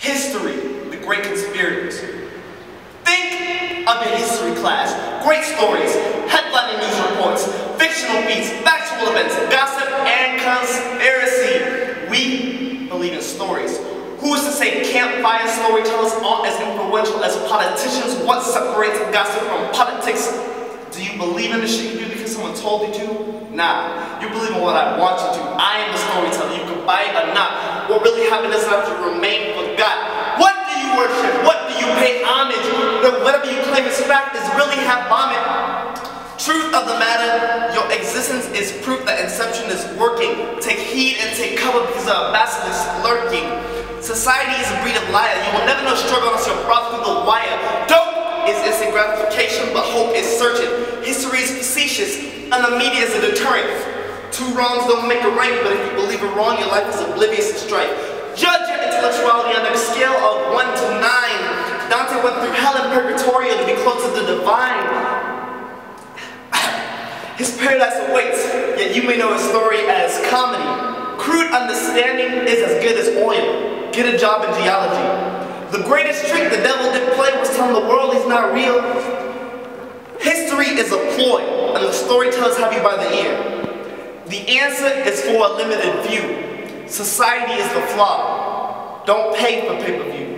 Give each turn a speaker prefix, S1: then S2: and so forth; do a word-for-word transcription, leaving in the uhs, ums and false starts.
S1: History, the great conspirators. Think of your history class. Great stories, headlining news reports, fictional feats, factual events, gossip, and conspiracy. We believe in stories. Who is to say campfire storytellers aren't as influential as politicians? What separates gossip from politics? Do you believe in the shit you do because someone told you to? Nah, you believe in what I want you to. I am the storyteller. You can buy it or not. What really happened doesn't have to remain forgot. What do you worship? What do you pay homage? Whatever you claim is fact is really half vomit. Truth of the matter, your existence is proof that inception is working. Take heed and take cover because a basilisk lurking. Society is a breed of liar. You will never know struggle unless you're brought through the wire. Dope is instant gratification, but hope is searching. History is facetious, and the media is a deterrent. Two wrongs don't make a right, but if you believe it wrong, your life is oblivious to strife. Judge your intellectuality on a scale of one to nine. Dante went through hell and purgatorio to be close to the divine. His paradise awaits, yet you may know his story as comedy. Crude understanding is as good as oil. Get a job in geology. The greatest trick the devil did play was telling the world he's not real. History is a ploy, and the storytellers have you by the ear. The answer is for a limited view. Society is the flaw. Don't pay for pay-per-view.